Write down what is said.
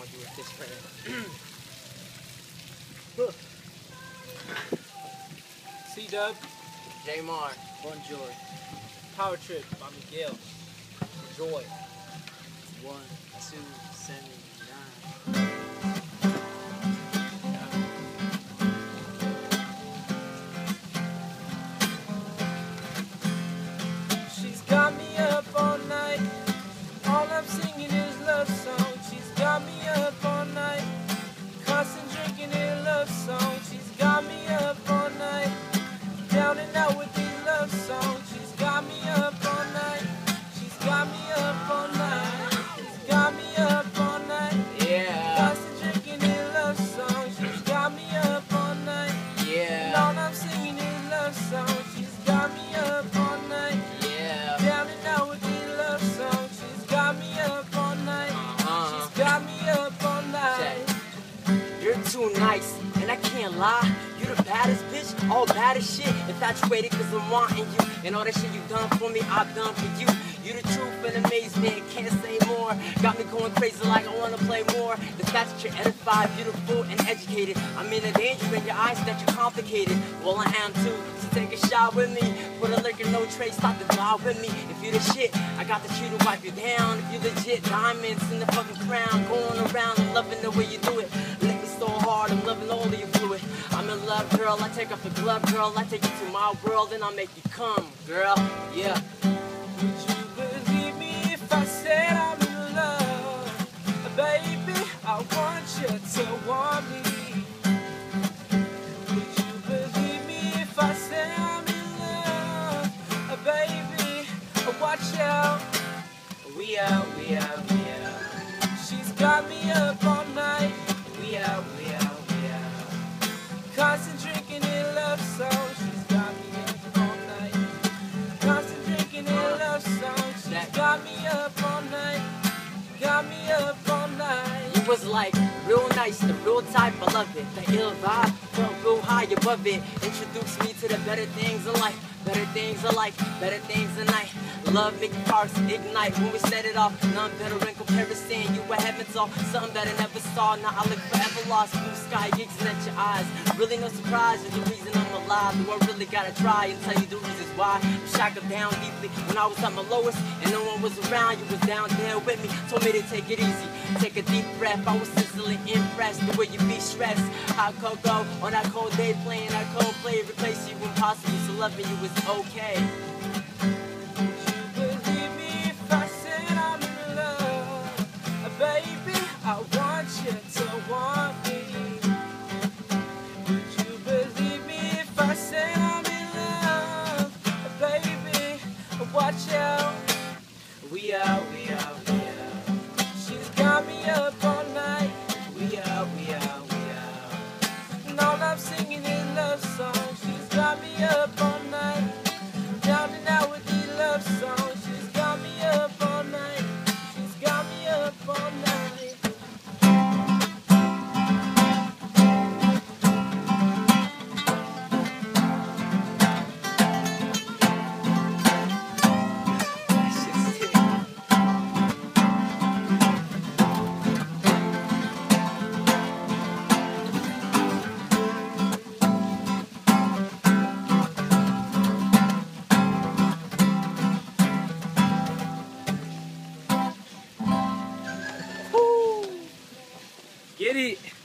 gonna do with this friend. C-Dub, J-Mar. Bonjour. Powertrip by Miguel. Enjoy. 1, 2, 7, 9. She's got me up all night. All I'm singing is love songs. She's got me up all night. Constant drinking a love song. She's got me up all night. Down and out with these love songs. She's got me up all night. She's got me up all night. She's got me up all night. Yeah. Constant drinking a love song. She's got me up all night. Yeah. And all I'm singing is love songs. She's got me up all night. Yeah. Down and out with these love songs. She's got me up all night. She's got me up all night. You're too nice, and I can't lie. You the baddest bitch, all bad as shit. Infatuated cause I'm wanting you. And all that shit you done for me, I've done for you. You the truth and amazement, can't say more. Got me going crazy like I wanna play more. The fact that you're edified, beautiful, and educated. I'm in the danger in your eyes that you're complicated. Well, I am too, so take a shot with me. Put a liquor, no trace, stop the vibe with me. If you the shit, I got the tree to wipe you down. If you legit, diamonds in the fucking crown. Going around, I'm loving the way you do it. Lick me so hard, I'm loving all of your fluid. I'm in love, girl, I take off the glove, girl. I take you to my world and I'll make you come, girl, yeah. Would you believe me if I said I'm in love? Baby, I want you to want me. Would you believe me if I said I'm in love? Baby, watch out. We out, we out, we out. She's got me up all night. We out, we out, we out. Constant drinking a love song. She's got me up all night. Constant drinking a love song. She's got me up all night. Got me up all night. You was like real nice, the real type, I love it. The ill vibe, felt real high above it. Introduced me to the better things in life. Better things in life, better things in life. Love make sparks ignite when we set it off. None better in comparison. You were heaven's all, something that I never saw. Now I look forever lost. Blue sky gazing at your eyes. Really no surprise, you're the reason I'm alive. Do I really gotta try and tell you the reasons why? I'm shackled down deeply when I was at my lowest and no one was around. You was down there with me, told me to take it easy. Take a deep breath. I was instantly impressed the way you be stressed. I could go on that cold day playing that cold play, replace you impossible. So loving you is okay. Baby, I want you to want me. Would you believe me if I said I'm in love? Baby, watch out. We out, we out, we out. She's got me up all night. We out, we out, we out. And all I'm singing is love songs. She's got me up all night. Down and out with these love songs. She's got me up all night. She's got me up all night. Get it.